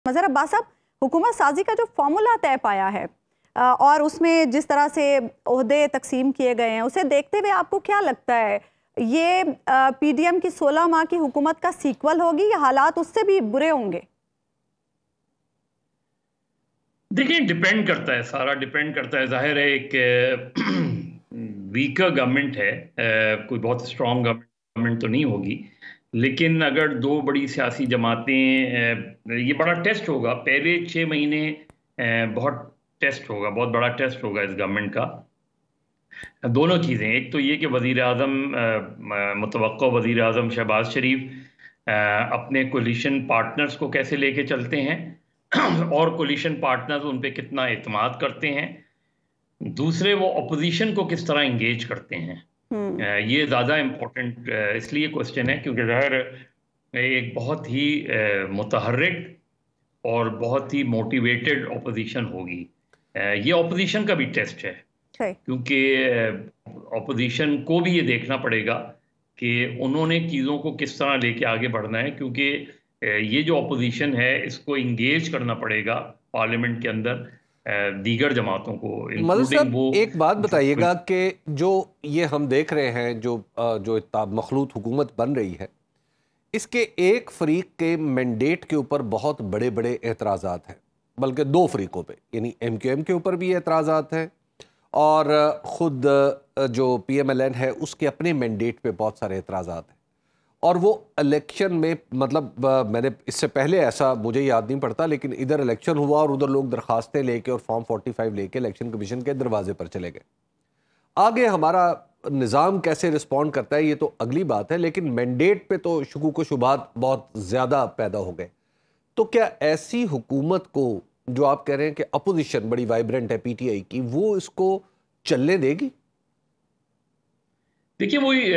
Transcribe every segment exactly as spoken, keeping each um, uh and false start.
मज़हर अब्बास साहब, हुकूमत साजी का जो फॉर्मूला तय पाया है और उसमें जिस तरह से ओहदे तकसीम किए गए हैं, उसे देखते हुए आपको क्या लगता है, ये पीडीएम की सोलह माह की हुकूमत का सीक्वल होगी या हालात उससे भी बुरे होंगे? देखिए, डिपेंड करता है, सारा डिपेंड करता है। जाहिर है एक वीकर गवर्नमेंट है, कोई बहुत स्ट्रॉन्ग गवर्नमेंट तो नहीं होगी, लेकिन अगर दो बड़ी सियासी जमातें, ये बड़ा टेस्ट होगा। पहले छः महीने बहुत टेस्ट होगा, बहुत बड़ा टेस्ट होगा इस गवर्नमेंट का। दोनों चीज़ें, एक तो ये कि वज़ीर आज़म, मुतवक्का वज़ीर आज़म शहबाज शरीफ अपने कोलिशन पार्टनर्स को कैसे लेके चलते हैं और कोलिशन पार्टनर्स उन पे कितना एतमाद करते हैं। दूसरे, वो अपोजिशन को किस तरह इंगेज करते हैं। ये ज़्यादा इम्पोर्टेंट इसलिए क्वेश्चन है क्योंकि ज़ाहिर एक बहुत ही मुतहर्रिक और बहुत ही मोटिवेटेड अपोजिशन होगी। ये अपोजिशन का भी टेस्ट है, क्योंकि अपोजिशन को भी ये देखना पड़ेगा कि उन्होंने चीज़ों को किस तरह लेके आगे बढ़ना है, क्योंकि ये जो अपोजिशन है इसको इंगेज करना पड़ेगा पार्लियामेंट के अंदर दीगर जमातों को, इंक्लूडिंग वो। एक बात बताइएगा कि जो ये हम देख रहे हैं, जो जो मखलूत हुकूमत बन रही है, इसके एक फरीक के मैंडेट के ऊपर बहुत बड़े बड़े एतराज़ात हैं, बल्कि दो फरीकों पे, यानी एम क्यू एम के ऊपर भी एतराज़ात हैं और ख़ुद जो पी एम एल एन है उसके अपने मैंडेट पे बहुत सारे एतराज़ात हैं। और वो इलेक्शन में, मतलब मैंने इससे पहले ऐसा मुझे याद नहीं पड़ता, लेकिन इधर इलेक्शन हुआ और उधर लोग दरखास्तें लेके और फॉर्म फोर्टी फाइव लेके इलेक्शन कमीशन के दरवाजे पर चले गए। आगे हमारा निज़ाम कैसे रिस्पॉन्ड करता है ये तो अगली बात है, लेकिन मैंडेट पे तो शुकूक व शुबहात बहुत ज़्यादा पैदा हो गए। तो क्या ऐसी हुकूमत को, जो आप कह रहे हैं कि अपोजिशन बड़ी वाइब्रेंट है पी टी आई की, वो इसको चलने देगी? देखिए, वही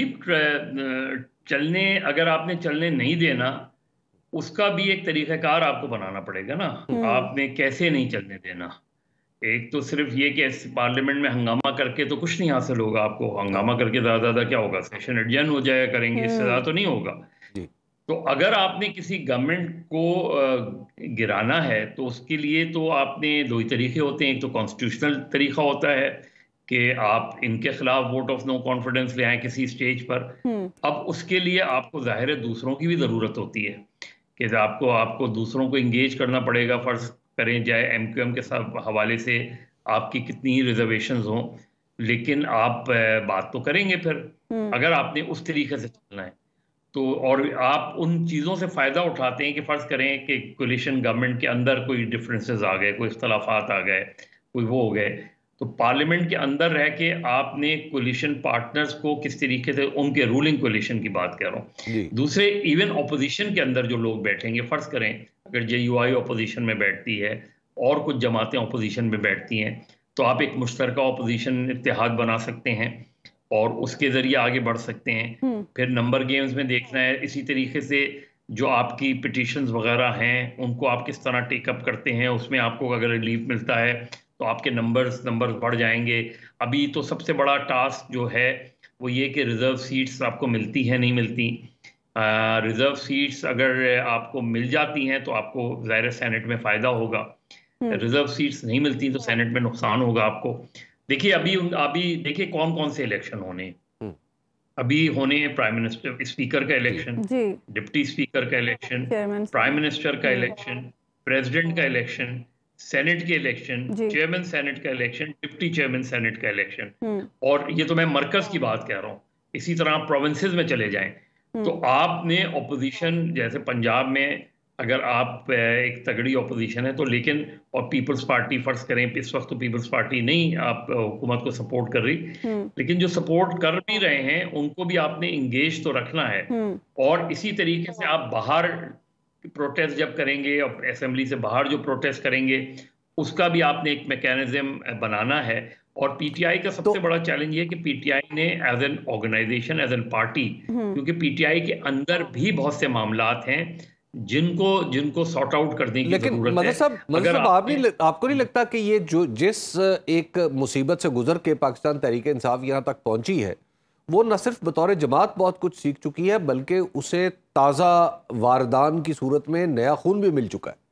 हबीब, चलने अगर आपने चलने नहीं देना, उसका भी एक तरीक़ाकार आपको बनाना पड़ेगा ना। आपने कैसे नहीं चलने देना। एक तो सिर्फ ये कि पार्लियामेंट में हंगामा करके तो कुछ नहीं हासिल होगा। आपको हंगामा करके ज़्यादा ज़्यादा क्या होगा, सेशन एडजर्न हो जाया करेंगे, इससे ज़्यादा तो नहीं होगा। तो अगर आपने किसी गवर्नमेंट को गिराना है तो उसके लिए तो आपने दो ही तरीके होते हैं। एक तो कॉन्स्टिट्यूशनल तरीका होता है कि आप इनके खिलाफ वोट ऑफ नो कॉन्फिडेंस ले आए किसी स्टेज पर। अब उसके लिए आपको ज़ाहिर है दूसरों की भी ज़रूरत होती है कि आपको आपको दूसरों को इंगेज करना पड़ेगा। फ़र्ज़ करें जाए एम क्यू एम के साथ हवाले से आपकी कितनी ही रिजर्वेशंस हों, लेकिन आप बात तो करेंगे फिर, अगर आपने उस तरीके से चलना है तो। और आप उन चीज़ों से फ़ायदा उठाते हैं कि फ़र्ज़ करें कि कोलिशन गवर्नमेंट के अंदर कोई डिफरेंसेस आ गए, कोई इख्तलाफात आ गए, कोई वो हो गए, तो पार्लियामेंट के अंदर रह के आपने कोलिशन पार्टनर्स को किस तरीके से, उनके रूलिंग कोलिशन की बात कर रहा हूँ। दूसरे, इवन अपोजिशन के अंदर जो लोग बैठेंगे, फ़र्ज़ करें अगर जे यू आई अपोजिशन में बैठती है और कुछ जमातें अपोजिशन में बैठती हैं, तो आप एक मुश्तरका अपोजिशन इत्तेहाद बना सकते हैं और उसके ज़रिए आगे बढ़ सकते हैं। फिर नंबर गेम्स में देखना है, इसी तरीके से जो आपकी पिटिशंस वगैरह हैं उनको आप किस तरह टेकअप करते हैं, उसमें आपको अगर रिलीफ मिलता है तो आपके नंबर्स नंबर्स बढ़ जाएंगे। अभी तो सबसे बड़ा टास्क जो है वो ये कि रिज़र्व सीट्स आपको मिलती हैं नहीं मिलती। रिज़र्व सीट्स अगर आपको मिल जाती हैं तो आपको ज़ाहिर सेनेट में फ़ायदा होगा, रिज़र्व सीट्स नहीं मिलती तो सेनेट में नुकसान होगा आपको। देखिए, अभी अभी देखिए कौन कौन से इलेक्शन होने अभी होने हैं। प्राइम मिनिस्टर स्पीकर का इलेक्शन, डिप्टी स्पीकर का इलेक्शन, प्राइम मिनिस्टर का इलेक्शन, प्रेसिडेंट का इलेक्शन, सेनेट के इलेक्शन, चेयरमैन सेनेट का इलेक्शन, डिप्टी चेयरमैन सेनेट का इलेक्शन। और ये तो मैं मरकज की बात कह रहा हूँ। इसी तरह आप प्रोविंसेस में चले जाएं तो आपने अपोजिशन, जैसे पंजाब में अगर आप एक तगड़ी अपोजिशन है तो, लेकिन और पीपल्स पार्टी फ़र्ज़ करें इस वक्त तो पीपल्स पार्टी नहीं आप हुकूमत को सपोर्ट कर रही, लेकिन जो सपोर्ट कर भी रहे हैं उनको भी आपने इंगेज तो रखना है। और इसी तरीके से आप बाहर प्रोटेस्ट जब करेंगे और असेंबली से बाहर जो प्रोटेस्ट करेंगे उसका भी आपने एक मैकेनिज्म बनाना है। और पीटीआई का सबसे तो, बड़ा चैलेंज ये कि पीटीआई ने as an organisation, as an party, क्योंकि पीटीआई के अंदर भी बहुत से मामलात हैं जिनको जिनको सॉर्ट आउट करने की जरूरत है। मतलब मतलब आप नहीं, आपको नहीं लगता कि ये जो जिस एक मुसीबत से गुजर के पाकिस्तान तहरीक इंसाफ यहाँ तक पहुंची है, वो न सिर्फ बतौर जमात बहुत कुछ सीख चुकी है, बल्कि उसे ताज़ा वारदान की सूरत में नया खून भी मिल चुका है?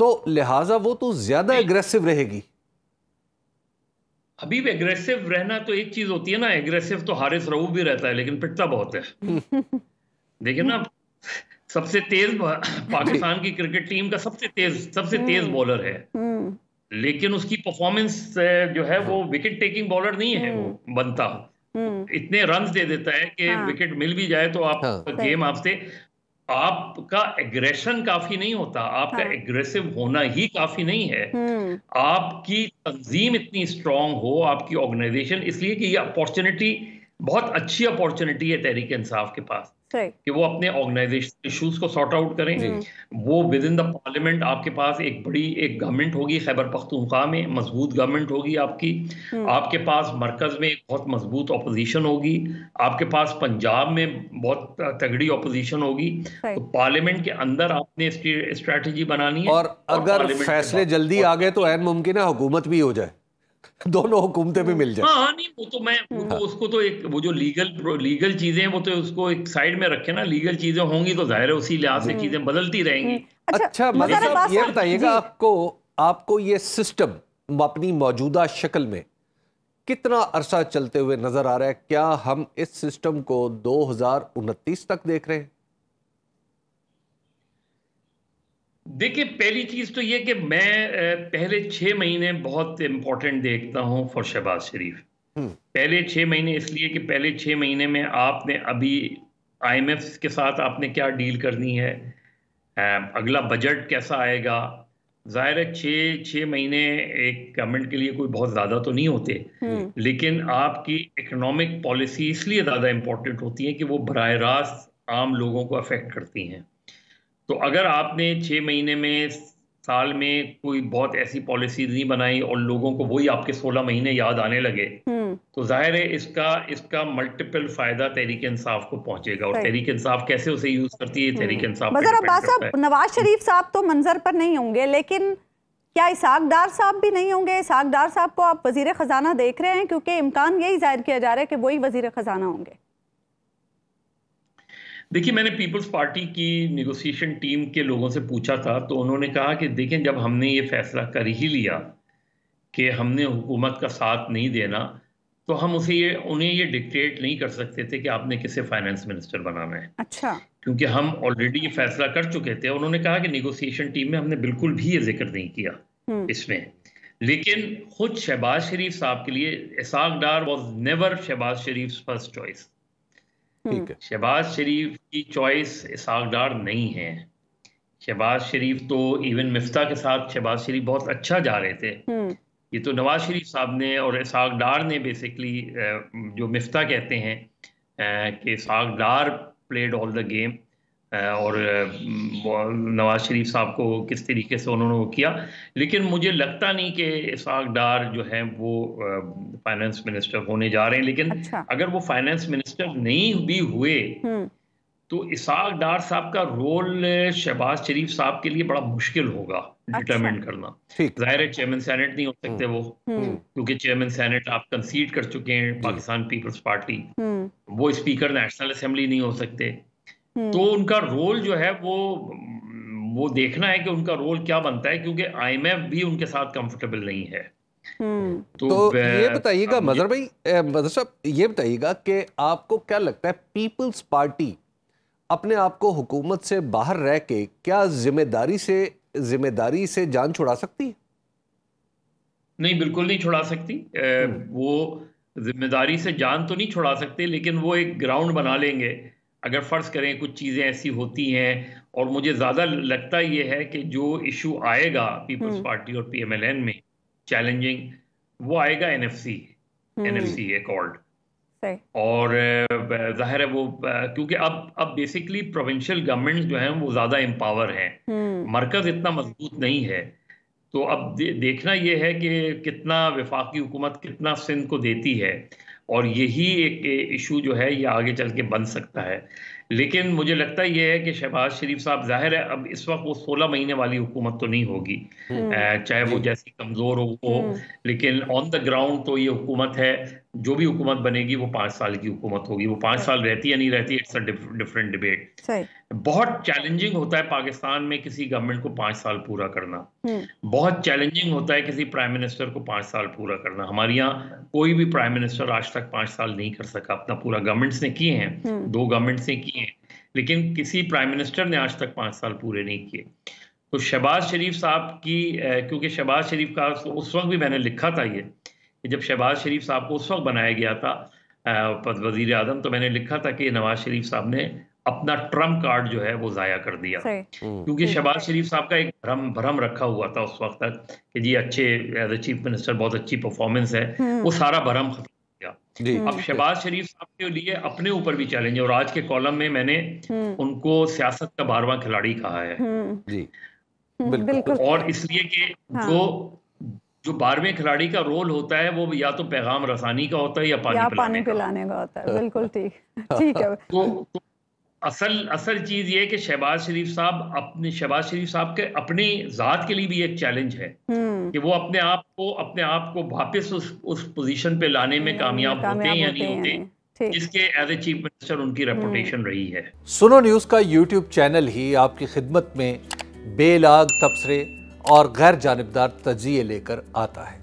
तो लिहाजा वो तो ज्यादा एग्रेसिव रहेगी। अभी भी एग्रेसिव रहना तो एक चीज होती है ना, एग्रेसिव तो हारिस रऊफ भी रहता है लेकिन पिटता बहुत है। देखिए ना, सबसे तेज पाकिस्तान की क्रिकेट टीम का सबसे तेज सबसे तेज बॉलर है, लेकिन उसकी परफॉर्मेंस जो है वो विकेट टेकिंग बॉलर नहीं है वो बनता। इतने रन्स दे देता है कि हाँ। विकेट मिल भी जाए तो आप हाँ। गेम आपसे, आपका एग्रेशन काफी नहीं होता, आपका हाँ। एग्रेसिव होना ही काफी नहीं है। आपकी तंजीम इतनी स्ट्रांग हो, आपकी ऑर्गेनाइजेशन, इसलिए कि ये अपॉर्चुनिटी बहुत अच्छी अपॉर्चुनिटी है तहरीक इंसाफ के पास कि वो अपने ऑर्गेनाइजेशन इश्यूज को सॉर्ट आउट करें। वो विद इन द पार्लियामेंट आपके पास एक बड़ी एक गवर्नमेंट होगी, खैबर पख्तूनख्वा में मजबूत गवर्नमेंट होगी आपकी। आपके पास मरकज में एक बहुत मजबूत ऑपोजिशन होगी, आपके पास पंजाब में बहुत तगड़ी ऑपोजिशन होगी। तो पार्लियामेंट के अंदर आपने स्ट्रैटेजी बनानी है, और अगर फैसले जल्दी आ गए तो ऐन मुमकिन है हुकूमत भी हो जाए, दोनों हुकूमतें भी मिल जाए। हाँ नहीं, वो तो मैं वो तो उसको तो एक वो जो लीगल लीगल चीजें वो तो उसको एक साइड में रखे ना, लीगल चीजें होंगी तो जाहिर है उसी लिहाज से चीजें बदलती रहेंगी। अच्छा, अच्छा मतलब ये बताइएगा, आपको आपको ये सिस्टम अपनी मौजूदा शक्ल में कितना अरसा चलते हुए नजर आ रहा है? क्या हम इस सिस्टम को दो हजार उनतीस तक देख रहे हैं? देखिए, पहली चीज तो ये कि मैं पहले छह महीने बहुत इंपॉर्टेंट देखता हूं फॉर शहबाज शरीफ। पहले छह महीने इसलिए कि पहले छह महीने में आपने अभी आईएमएफ के साथ आपने क्या डील करनी है, अगला बजट कैसा आएगा। जाहिर है छः छः महीने एक गवर्नमेंट के लिए कोई बहुत ज़्यादा तो नहीं होते, लेकिन आपकी इकोनॉमिक पॉलिसी इसलिए ज़्यादा इम्पोर्टेंट होती है कि वो बराह रास्त आम लोगों को अफेक्ट करती हैं। तो अगर आपने छः महीने में साल में कोई बहुत ऐसी पॉलिसी नहीं बनाई और लोगों को वही आपके सोलह महीने याद आने लगे, तो जाहिर है इसका इसका मल्टीपल फायदा तहरीक इंसाफ को पहुंचेगा। और तहरीक इंसाफ कैसे उसे यूज करती है, तहरीक इंसाफ मगर अब्बास साहब, नवाज शरीफ साहब तो मंजर पर नहीं होंगे, लेकिन क्या इसाक डार साहब भी नहीं होंगे? इसाक डार साहब को आप वजीर खजाना देख रहे हैं, क्योंकि इम्कान यही जाहिर किया जा रहा है कि वही वजीर खजाना होंगे। देखिए, मैंने पीपल्स पार्टी की नेगोशिएशन टीम के लोगों से पूछा था, तो उन्होंने कहा कि देखें, जब हमने ये फैसला कर ही लिया कि हमने हुकूमत का साथ नहीं देना, तो हम उसे ये उन्हें ये डिक्टेट नहीं कर सकते थे कि आपने किसे फाइनेंस मिनिस्टर बनाना है। अच्छा। क्योंकि हम ऑलरेडी ये फैसला कर चुके थे। उन्होंने कहा कि नेगोशिएशन टीम में हमने बिल्कुल भी ये जिक्र नहीं किया इसमें, लेकिन खुद शहबाज शरीफ साहब के लिए Ishaq Dar was never Shahbaz Sharif first choice. Shahbaz Sharif की चॉइस इसाक डार नहीं है। शहबाज शरीफ तो इवन मिफ्ता के साथ शहबाज शरीफ बहुत अच्छा जा रहे थे। ये तो नवाज शरीफ साहब ने और इसाक डार ने बेसिकली, जो मिफ्ता कहते हैं कि Ishaq Dar played all the game, और नवाज शरीफ साहब को किस तरीके से उन्होंने वो किया। लेकिन मुझे लगता नहीं कि इसाक डार जो है वो फाइनेंस मिनिस्टर होने जा रहे हैं। लेकिन अच्छा। अगर वो फाइनेंस मिनिस्टर नहीं भी हुए तो इसाक डार साहब का रोल शहबाज शरीफ साहब के लिए बड़ा मुश्किल होगा डिटरमिन अच्छा। करना। जाहिर है चेयरमैन सेनेट नहीं हो सकते वो, क्योंकि चेयरमैन सेनेट आप कंसीड कर चुके हैं पाकिस्तान पीपल्स पार्टी। वो स्पीकर नेशनल असेंबली नहीं हो सकते। तो उनका रोल जो है वो वो देखना है कि उनका रोल क्या बनता है, क्योंकि आईएमएफ भी उनके साथ कंफर्टेबल नहीं है। तो, तो ये बताइएगा मजहर भाई, मजहर साहब, ये बताइएगा कि आपको क्या लगता है, पीपल्स पार्टी अपने आप को हुकूमत से बाहर रह के क्या जिम्मेदारी से जिम्मेदारी से जान छुड़ा सकती है? नहीं, बिल्कुल नहीं छुड़ा सकती। वो जिम्मेदारी से जान तो नहीं छुड़ा सकते, लेकिन वो एक ग्राउंड बना लेंगे। अगर फ़र्ज़ करें कुछ चीज़ें ऐसी होती हैं, और मुझे ज़्यादा लगता ये है कि जो इशू आएगा पीपल्स पार्टी और पीएमएलएन में चैलेंजिंग, वो आएगा एनएफसी एनएफसी अकॉर्ड। और ज़ाहिर है वो, क्योंकि अब अब बेसिकली प्रोविंशियल गवर्नमेंट्स जो हैं वो ज़्यादा एम्पावर हैं, मरकज़ इतना मजबूत नहीं है। तो अब दे, देखना ये है कि कितना वफाकी हुकूमत कितना सिंध को देती है, और यही एक इशू जो है ये आगे चल के बन सकता है। लेकिन मुझे लगता ये है कि शहबाज शरीफ साहब, जाहिर है अब इस वक्त वो सोलह महीने वाली हुकूमत तो नहीं होगी, चाहे वो जैसी कमज़ोर हो वो, लेकिन ऑन द ग्राउंड तो ये हुकूमत है, जो भी हुकूमत बनेगी वो पाँच साल की हुकूमत होगी। वो पाँच साल रहती या नहीं रहती, इट्स अ डिफरेंट डिबेट। बहुत चैलेंजिंग होता है पाकिस्तान में किसी गवर्नमेंट को पाँच साल पूरा करना, बहुत चैलेंजिंग होता है किसी प्राइम मिनिस्टर को पाँच साल पूरा करना। हमारे यहाँ कोई भी प्राइम मिनिस्टर आज तक पाँच साल नहीं कर सका अपना पूरा। गवर्नमेंट्स ने किए हैं, दो गवर्नमेंट्स ने किए हैं, लेकिन किसी प्राइम मिनिस्टर ने आज तक पाँच साल पूरे नहीं किए। तो शहबाज शरीफ साहब की, क्योंकि शहबाज शरीफ का उस वक्त भी मैंने लिखा था ये कि जब शहबाज शरीफ साहब को उस वक्त बनाया गया था वज़ीर आज़म, तो मैंने लिखा था कि नवाज शरीफ साहब ने अपना ट्रम्प कार्ड जो है वो ज़ाया कर दिया, क्योंकि शहबाज शरीफ साहब का एक भ्रम भ्रम रखा हुआ था उस वक्त तक कि जी अच्छे एज ए चीफ मिनिस्टर बहुत अच्छी परफॉर्मेंस है, वो सारा भ्रम खत्म हो गया। अब शहबाज शरीफ साहब के लिए अपने ऊपर भी चैलेंज है, और आज के कॉलम में मैंने उनको सियासत का बारहवां खिलाड़ी कहा है जी, बिल्कुल। और इसलिए कि जो जो बारहवें खिलाड़ी का रोल होता है वो या तो पैगाम रसानी का होता है या पानी, या पिलाने, पानी का। पिलाने का होता है। बिल्कुल ठीक ठीक है। तो, तो असल असल चीज ये है कि शहबाज शरीफ साहब अपने शहबाज शरीफ साहब के अपनी जात के लिए भी एक चैलेंज है कि वो अपने आप को अपने आप को वापस उस उस पोजीशन पे लाने में कामयाब होते हैं या नहीं होते, जिसके एज ए चीफ मिनिस्टर उनकी रेपुटेशन रही है। सुनो न्यूज़ का यूट्यूब चैनल ही आपकी खिदमत में बेलाग तबसरे और गैर जानिबदार तज्जिए लेकर आता है।